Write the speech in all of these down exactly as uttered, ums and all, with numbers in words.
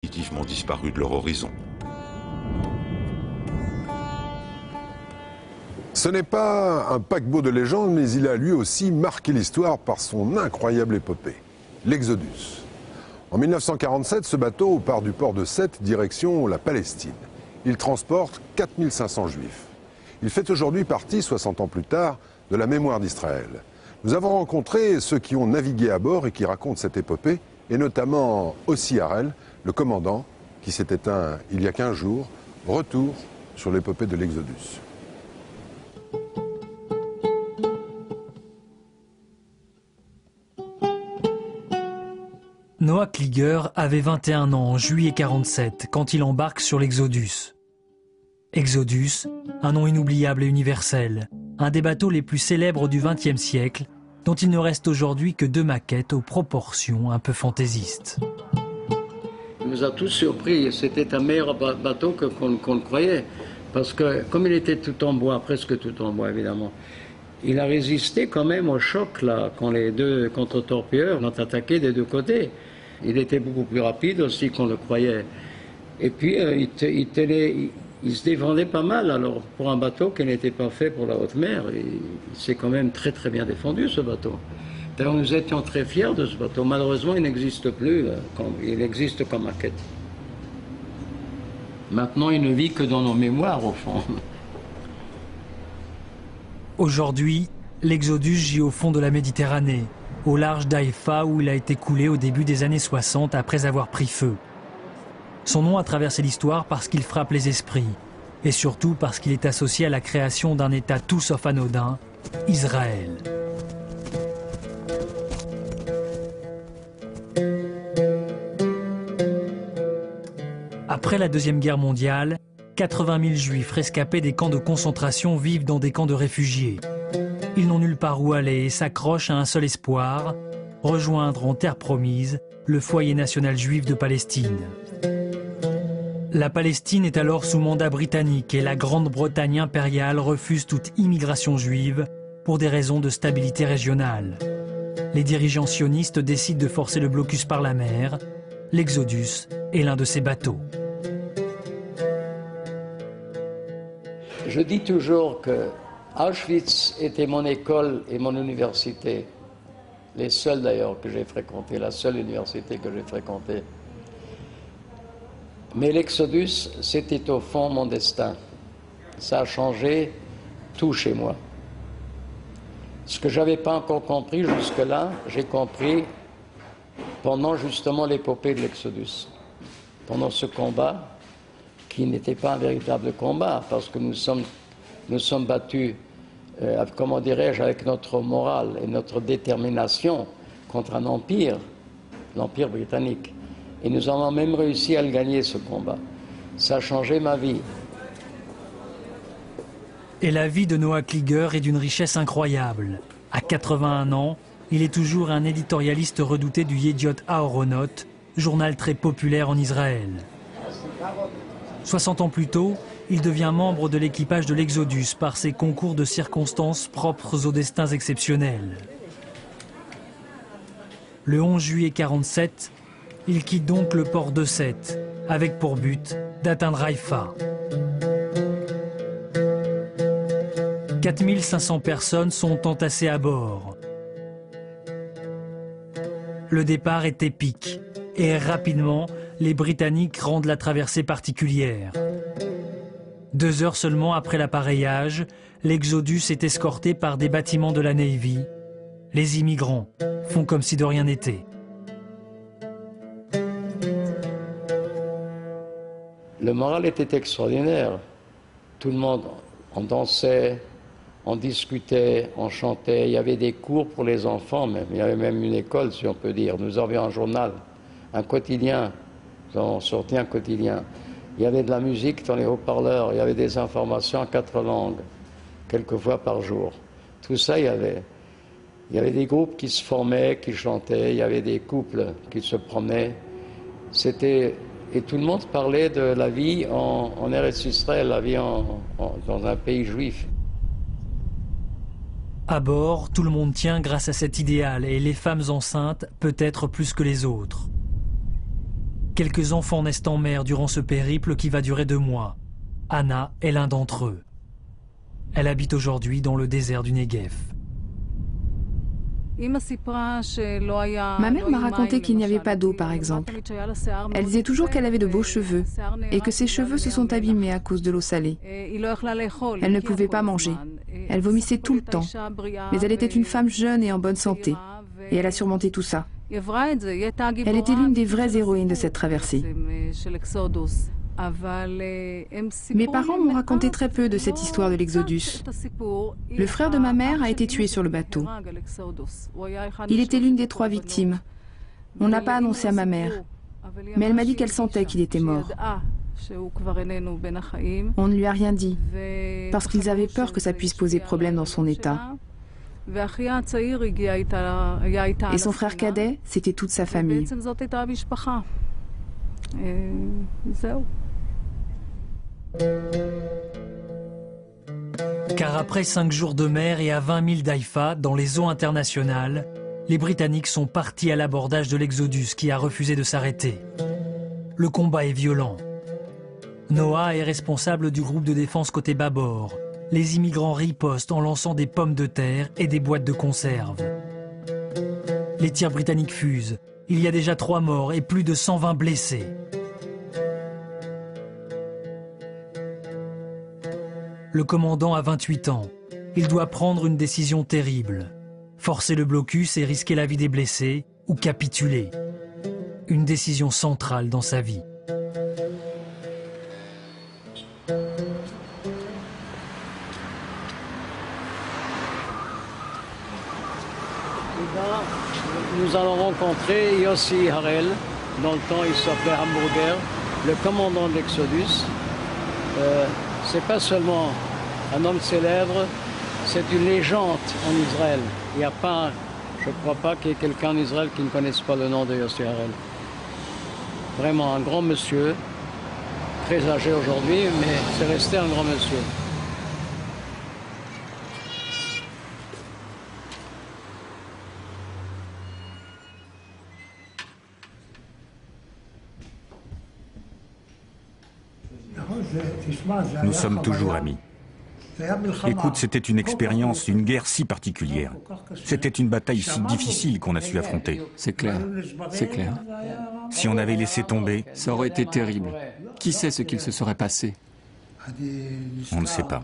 définitivement disparu de leur horizon. Ce n'est pas un paquebot de légende, mais il a lui aussi marqué l'histoire par son incroyable épopée, l'Exodus. En mille neuf cent quarante-sept, ce bateau part du port de Sète, direction la Palestine. Il transporte quatre mille cinq cents juifs. Il fait aujourd'hui partie, soixante ans plus tard, de la mémoire d'Israël. Nous avons rencontré ceux qui ont navigué à bord et qui racontent cette épopée, et notamment Ossi Harel, le commandant, qui s'est éteint il y a quinze jours. Retour sur l'épopée de l'Exodus. Noah Kliger avait vingt et un ans en juillet quarante-sept quand il embarque sur l'Exodus. Exodus, un nom inoubliable et universel, un des bateaux les plus célèbres du vingtième siècle, dont il ne reste aujourd'hui que deux maquettes aux proportions un peu fantaisistes. Il nous a tous surpris, c'était un meilleur bateau que qu'on qu'on le croyait, parce que comme il était tout en bois, presque tout en bois évidemment, il a résisté quand même au choc là, quand les deux contre-torpilleurs l'ont attaqué des deux côtés. Il était beaucoup plus rapide aussi qu'on le croyait. Et puis euh, il, te, il, tenait, il, il se défendait pas mal, alors pour un bateau qui n'était pas fait pour la haute mer, il, il s'est quand même très très bien défendu ce bateau. D'ailleurs nous étions très fiers de ce bateau. Malheureusement il n'existe plus, là, comme, il existe comme maquette. Maintenant il ne vit que dans nos mémoires au fond. Aujourd'hui, l'Exodus gît au fond de la Méditerranée, au large d'Haïfa où il a été coulé au début des années soixante après avoir pris feu. Son nom a traversé l'histoire parce qu'il frappe les esprits, et surtout parce qu'il est associé à la création d'un État tout sauf anodin, Israël. Après la Deuxième Guerre mondiale, quatre-vingt mille juifs rescapés des camps de concentration vivent dans des camps de réfugiés. Ils n'ont nulle part où aller et s'accrochent à un seul espoir, rejoindre en terre promise le foyer national juif de Palestine. La Palestine est alors sous mandat britannique et la Grande-Bretagne impériale refuse toute immigration juive pour des raisons de stabilité régionale. Les dirigeants sionistes décident de forcer le blocus par la mer. L'Exodus est l'un de ces bateaux. Je dis toujours que Auschwitz était mon école et mon université, les seules d'ailleurs que j'ai fréquentées, la seule université que j'ai fréquentée. Mais l'Exodus, c'était au fond mon destin. Ça a changé tout chez moi. Ce que je n'avais pas encore compris jusque-là, j'ai compris pendant justement l'épopée de l'Exodus, pendant ce combat qui n'était pas un véritable combat, parce que nous sommes, nous sommes battus, euh, comment dirais-je, avec notre morale et notre détermination contre un empire, l'empire britannique. Et nous avons même réussi à le gagner, ce combat. Ça a changé ma vie. Et la vie de Noah Kliger est d'une richesse incroyable. À quatre-vingt-un ans, il est toujours un éditorialiste redouté du Yediot Ahronot, journal très populaire en Israël. soixante ans plus tôt, il devient membre de l'équipage de l'Exodus par ses concours de circonstances propres aux destins exceptionnels. Le onze juillet quarante-sept, il quitte donc le port de Sète, avec pour but d'atteindre Haïfa. quatre mille cinq cents personnes sont entassées à bord. Le départ est épique et rapidement, les Britanniques rendent la traversée particulière. Deux heures seulement après l'appareillage, l'Exodus est escorté par des bâtiments de la Navy. Les immigrants font comme si de rien n'était. Le moral était extraordinaire. Tout le monde, on dansait, on discutait, on chantait. Il y avait des cours pour les enfants même. Il y avait même une école, si on peut dire. Nous avions un journal, un quotidien. On sortait un quotidien. Il y avait de la musique dans les haut-parleurs, il y avait des informations en quatre langues, quelques fois par jour. Tout ça, il y avait. Il y avait des groupes qui se formaient, qui chantaient, il y avait des couples qui se promenaient. C'était... Et tout le monde parlait de la vie en, en Eretz Israël, la vie en, en, dans un pays juif. À bord, tout le monde tient grâce à cet idéal et les femmes enceintes peut-être plus que les autres. Quelques enfants naissent en mer durant ce périple qui va durer deux mois. Anna est l'un d'entre eux. Elle habite aujourd'hui dans le désert du Negev. Ma mère m'a raconté qu'il n'y avait pas d'eau, par exemple. Elle disait toujours qu'elle avait de beaux cheveux et que ses cheveux se sont abîmés à cause de l'eau salée. Elle ne pouvait pas manger. Elle vomissait tout le temps. Mais elle était une femme jeune et en bonne santé. Et elle a surmonté tout ça. Elle était l'une des vraies héroïnes de cette traversée. Mes parents m'ont raconté très peu de cette histoire de l'Exodus. Le frère de ma mère a été tué sur le bateau. Il était l'une des trois victimes. On n'a pas annoncé à ma mère, mais elle m'a dit qu'elle sentait qu'il était mort. On ne lui a rien dit, parce qu'ils avaient peur que ça puisse poser problème dans son état. Et son frère cadet, c'était toute sa famille. Car après cinq jours de mer et à vingt milles d'Haïfa, dans les eaux internationales, les Britanniques sont partis à l'abordage de l'Exodus qui a refusé de s'arrêter. Le combat est violent. Noah est responsable du groupe de défense côté bâbord. Les immigrants ripostent en lançant des pommes de terre et des boîtes de conserve. Les tirs britanniques fusent. Il y a déjà trois morts et plus de cent vingt blessés. Le commandant a vingt-huit ans. Il doit prendre une décision terrible. Forcer le blocus et risquer la vie des blessés ou capituler. Une décision centrale dans sa vie. Nous allons rencontrer Yossi Harel. Dans le temps, il s'appelait Hamburger, le commandant de l'Exodus. Euh, c'est pas seulement un homme célèbre, c'est une légende en Israël. Il n'y a pas, je ne crois pas qu'il y ait quelqu'un en Israël qui ne connaisse pas le nom de Yossi Harel. Vraiment un grand monsieur, très âgé aujourd'hui, mais c'est resté un grand monsieur. Nous sommes toujours amis. Écoute, c'était une expérience, une guerre si particulière. C'était une bataille si difficile qu'on a su affronter. C'est clair, c'est clair. Si on avait laissé tomber... Ça aurait été terrible. Qui sait ce qu'il se serait passé? On ne sait pas.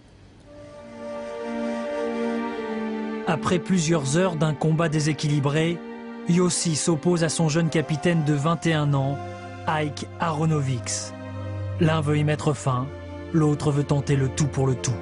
Après plusieurs heures d'un combat déséquilibré, Yossi s'oppose à son jeune capitaine de vingt et un ans, Ike Aronovics. L'un veut y mettre fin, l'autre veut tenter le tout pour le tout.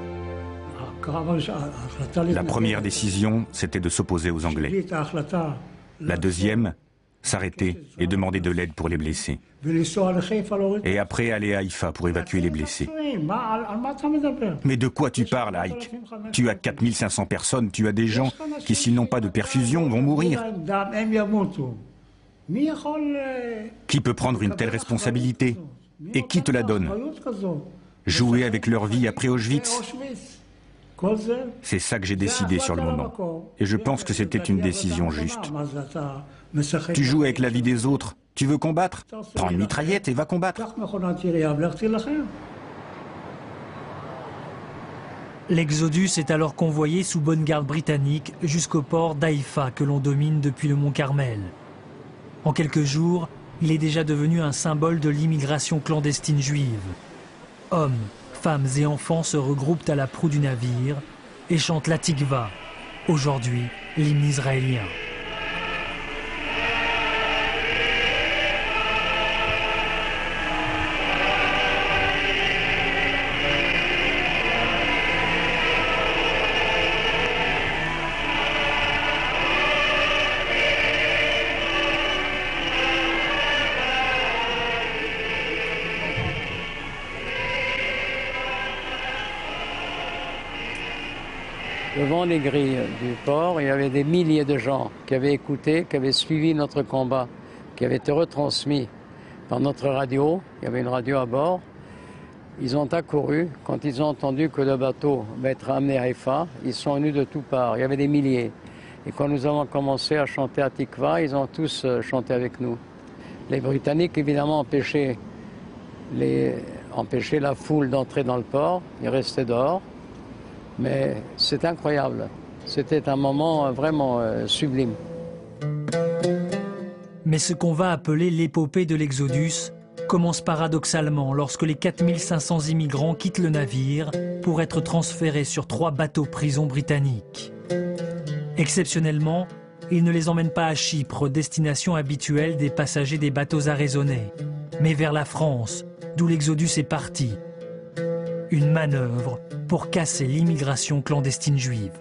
La première décision, c'était de s'opposer aux Anglais. La deuxième, s'arrêter et demander de l'aide pour les blessés. Et après, aller à Haïfa pour évacuer les blessés. Mais de quoi tu parles, Ike? Tu as quatre mille cinq cents personnes, tu as des gens qui, s'ils n'ont pas de perfusion, vont mourir. Qui peut prendre une telle responsabilité? Et qui te la donne? Jouer avec leur vie après Auschwitz? C'est ça que j'ai décidé sur le moment. Et je pense que c'était une décision juste. Tu joues avec la vie des autres. Tu veux combattre? Prends une mitraillette et va combattre. L'Exodus est alors convoyé sous bonne garde britannique jusqu'au port d'Haïfa que l'on domine depuis le mont Carmel. En quelques jours, il est déjà devenu un symbole de l'immigration clandestine juive. Hommes, femmes et enfants se regroupent à la proue du navire et chantent la Tikva, aujourd'hui l'hymne israélien. Devant les grilles du port, il y avait des milliers de gens qui avaient écouté, qui avaient suivi notre combat, qui avaient été retransmis par notre radio. Il y avait une radio à bord. Ils ont accouru quand ils ont entendu que le bateau va être amené à Haïfa. Ils sont venus de toutes parts. Il y avait des milliers. Et quand nous avons commencé à chanter à Tikva, ils ont tous chanté avec nous. Les Britanniques, évidemment, empêchaient, les, empêchaient la foule d'entrer dans le port. Ils restaient dehors. Mais c'est incroyable. C'était un moment vraiment euh, sublime. Mais ce qu'on va appeler l'épopée de l'Exodus commence paradoxalement lorsque les quatre mille cinq cents immigrants quittent le navire pour être transférés sur trois bateaux prisons britanniques. Exceptionnellement, ils ne les emmènent pas à Chypre, destination habituelle des passagers des bateaux arraisonnés, mais vers la France, d'où l'Exodus est parti. Une manœuvre pour casser l'immigration clandestine juive.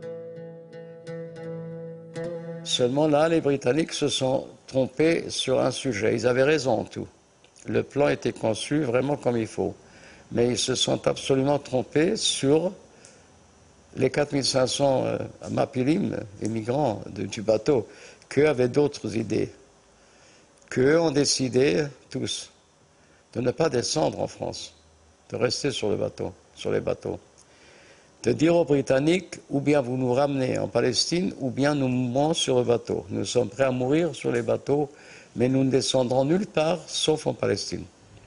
Seulement là, les Britanniques se sont trompés sur un sujet. Ils avaient raison en tout. Le plan était conçu vraiment comme il faut. Mais ils se sont absolument trompés sur les quatre mille cinq cents euh, mapilim, les migrants de, du bateau, qu'eux avaient d'autres idées. Qu'eux ont décidé, tous, de ne pas descendre en France, de rester sur le bateau, sur les bateaux. De dire aux Britanniques, ou bien vous nous ramenez en Palestine, ou bien nous mourrons sur le bateau. Nous sommes prêts à mourir sur les bateaux, mais nous ne descendrons nulle part, sauf en Palestine.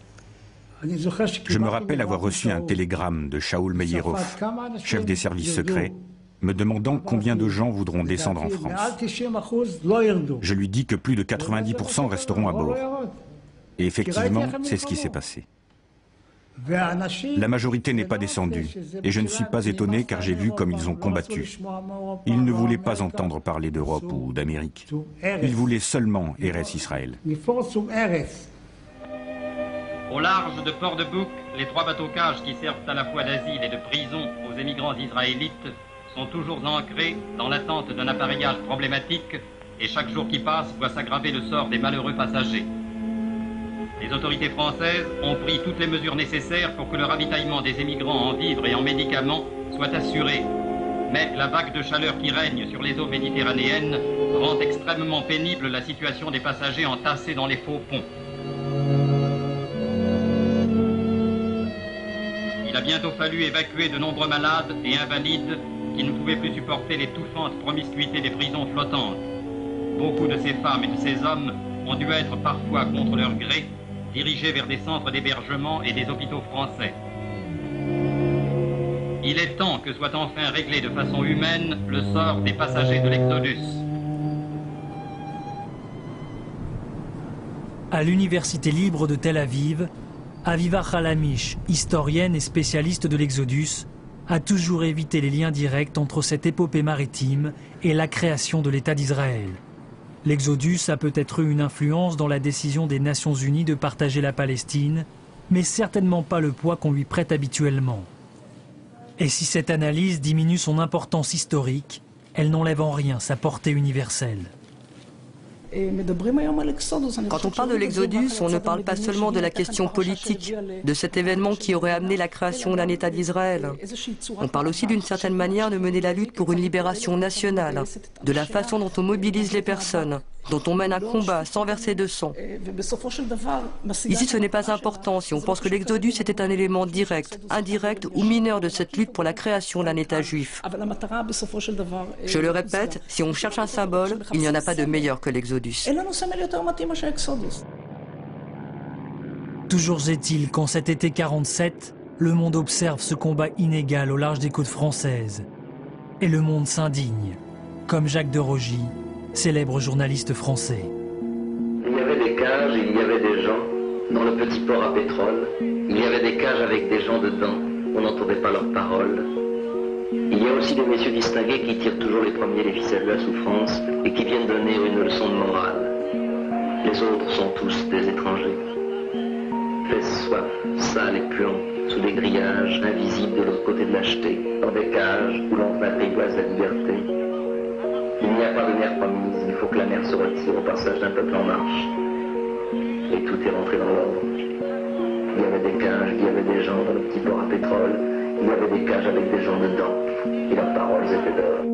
Je me rappelle avoir reçu un télégramme de Shaul Meyerov, chef des services secrets, me demandant combien de gens voudront descendre en France. Je lui dis que plus de quatre-vingt-dix pour cent resteront à bord. Et effectivement, c'est ce qui s'est passé. La majorité n'est pas descendue, et je ne suis pas étonné car j'ai vu comme ils ont combattu. Ils ne voulaient pas entendre parler d'Europe ou d'Amérique. Ils voulaient seulement Eretz Israël. Au large de Port-de-Bouc, les trois bateaux-cages qui servent à la fois d'asile et de prison aux émigrants israélites sont toujours ancrés dans l'attente d'un appareillage problématique et chaque jour qui passe voit s'aggraver le sort des malheureux passagers. Les autorités françaises ont pris toutes les mesures nécessaires pour que le ravitaillement des émigrants en vivres et en médicaments soit assuré. Mais la vague de chaleur qui règne sur les eaux méditerranéennes rend extrêmement pénible la situation des passagers entassés dans les faux ponts. Il a bientôt fallu évacuer de nombreux malades et invalides qui ne pouvaient plus supporter l'étouffante promiscuité des prisons flottantes. Beaucoup de ces femmes et de ces hommes ont dû être parfois contre leur gré dirigés vers des centres d'hébergement et des hôpitaux français. Il est temps que soit enfin réglé de façon humaine le sort des passagers de l'Exodus. À l'Université libre de Tel Aviv, Aviva Halamish, historienne et spécialiste de l'Exodus, a toujours évité les liens directs entre cette épopée maritime et la création de l'État d'Israël. L'Exodus a peut-être eu une influence dans la décision des Nations Unies de partager la Palestine, mais certainement pas le poids qu'on lui prête habituellement. Et si cette analyse diminue son importance historique, elle n'enlève en rien sa portée universelle. Quand on parle de l'Exodus, on ne parle pas seulement de la question politique, de cet événement qui aurait amené la création d'un État d'Israël. On parle aussi d'une certaine manière de mener la lutte pour une libération nationale, de la façon dont on mobilise les personnes, dont on mène un combat sans verser de sang. Ici, ce n'est pas important si on pense que l'Exodus était un élément direct, indirect ou mineur de cette lutte pour la création d'un État juif. Je le répète, si on cherche un symbole, il n'y en a pas de meilleur que l'Exodus. Toujours est-il qu'en cet été quarante-sept, le monde observe ce combat inégal au large des côtes françaises. Et le monde s'indigne, comme Jacques de Rogy, célèbre journaliste français. Il y avait des cages, il y avait des gens dans le petit port à pétrole. Il y avait des cages avec des gens dedans, on n'entendait pas leurs paroles. Il y a aussi des messieurs distingués qui tirent toujours les premiers les ficelles de la souffrance et qui viennent donner une leçon de morale. Les autres sont tous des étrangers. Fait soif, sales et puants, sous des grillages invisibles de l'autre côté de lâcheté, dans des cages où l'on apprivoise la liberté. Il n'y a pas de mer promise, il faut que la mer se retire au passage d'un peuple en marche. Et tout est rentré dans l'ordre. Il y avait des cages, il y avait des gens dans le petit port à pétrole, il y avait des cages avec des gens dedans, et leurs paroles étaient dehors.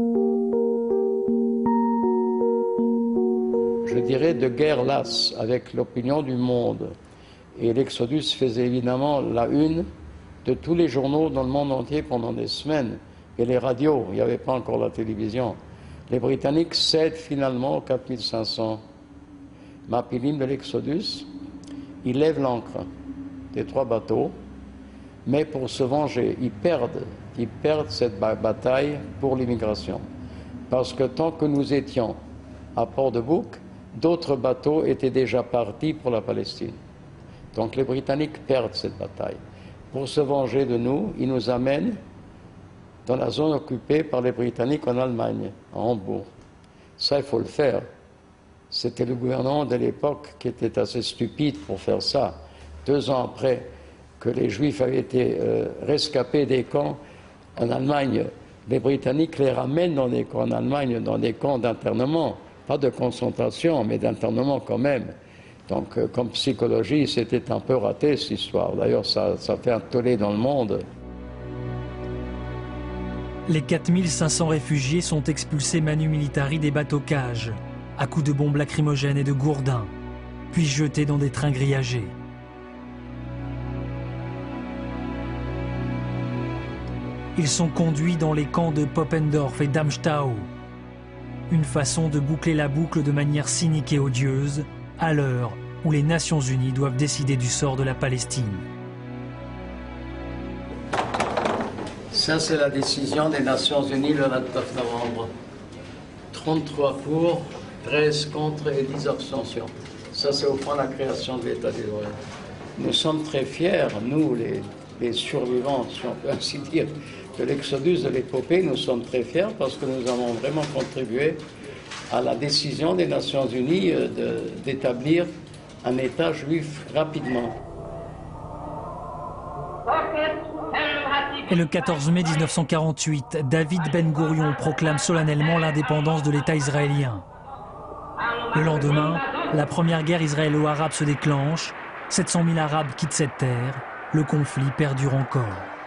Je dirais de guerre lasse avec l'opinion du monde. Et l'Exodus faisait évidemment la une de tous les journaux dans le monde entier pendant des semaines. Et les radios, il n'y avait pas encore la télévision. Les Britanniques cèdent finalement aux quatre mille cinq cents. Mapilim de l'Exodus, ils lèvent l'ancre des trois bateaux, mais pour se venger, ils perdent, ils perdent cette bataille pour l'immigration. Parce que tant que nous étions à Port-de-Bouc, d'autres bateaux étaient déjà partis pour la Palestine. Donc les Britanniques perdent cette bataille. Pour se venger de nous, ils nous amènent dans la zone occupée par les Britanniques en Allemagne, à Hambourg. Ça, il faut le faire. C'était le gouvernement de l'époque qui était assez stupide pour faire ça. Deux ans après que les Juifs avaient été euh, rescapés des camps en Allemagne, les Britanniques les ramènent dans des camps en Allemagne, dans des camps d'internement, pas de concentration, mais d'internement quand même. Donc, euh, comme psychologie, c'était un peu raté cette histoire. D'ailleurs, ça, ça fait un tollé dans le monde. Les quatre mille cinq cents réfugiés sont expulsés manu militari des bateaux-cages, à coups de bombes lacrymogènes et de gourdins, puis jetés dans des trains grillagés. Ils sont conduits dans les camps de Poppendorf et Damstau. Une façon de boucler la boucle de manière cynique et odieuse, à l'heure où les Nations Unies doivent décider du sort de la Palestine. Ça, c'est la décision des Nations Unies le vingt-neuf novembre. trente-trois pour, treize contre et dix abstentions. Ça, c'est au point de la création de l'État d'Israël. Nous sommes très fiers, nous, les, les survivants, si on peut ainsi dire, de l'exodus de l'épopée, nous sommes très fiers parce que nous avons vraiment contribué à la décision des Nations Unies d'établir un État juif rapidement. Et le quatorze mai mille neuf cent quarante-huit, David Ben Gourion proclame solennellement l'indépendance de l'État israélien. Le lendemain, la première guerre israélo-arabe se déclenche, sept cent mille Arabes quittent cette terre, le conflit perdure encore.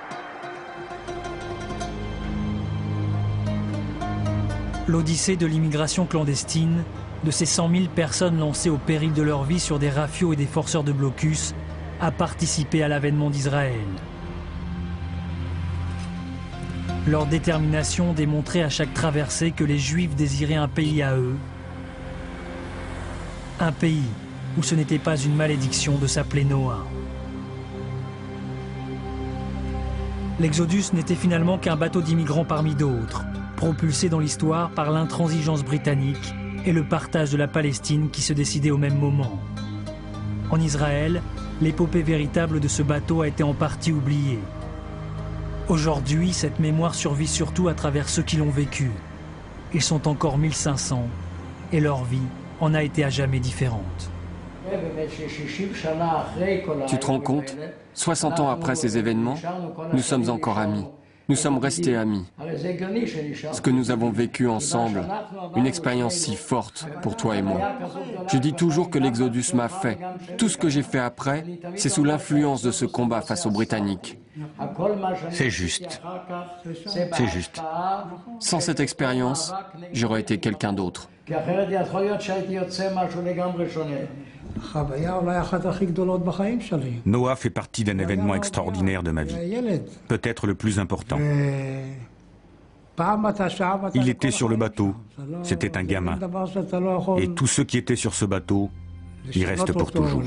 L'odyssée de l'immigration clandestine, de ces cent mille personnes lancées au péril de leur vie sur des rafios et des forceurs de blocus, a participé à l'avènement d'Israël. Leur détermination démontrait à chaque traversée que les Juifs désiraient un pays à eux, un pays où ce n'était pas une malédiction de s'appeler Noah. L'Exodus n'était finalement qu'un bateau d'immigrants parmi d'autres, propulsé dans l'histoire par l'intransigeance britannique et le partage de la Palestine qui se décidait au même moment. En Israël, l'épopée véritable de ce bateau a été en partie oubliée. Aujourd'hui, cette mémoire survit surtout à travers ceux qui l'ont vécu. Ils sont encore mille cinq cents et leur vie en a été à jamais différente. Tu te rends compte? soixante ans après ces événements, nous sommes encore amis. Nous sommes restés amis. Ce que nous avons vécu ensemble, une expérience si forte pour toi et moi. Je dis toujours que l'Exodus m'a fait. Tout ce que j'ai fait après, c'est sous l'influence de ce combat face aux Britanniques. C'est juste. C'est juste. Sans cette expérience, j'aurais été quelqu'un d'autre. Noah fait partie d'un événement extraordinaire de ma vie, peut-être le plus important. Il était sur le bateau, c'était un gamin. Et tous ceux qui étaient sur ce bateau, y restent pour toujours.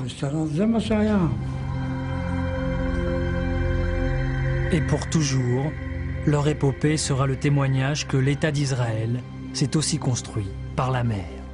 Et pour toujours, leur épopée sera le témoignage que l'État d'Israël s'est aussi construit par la mer.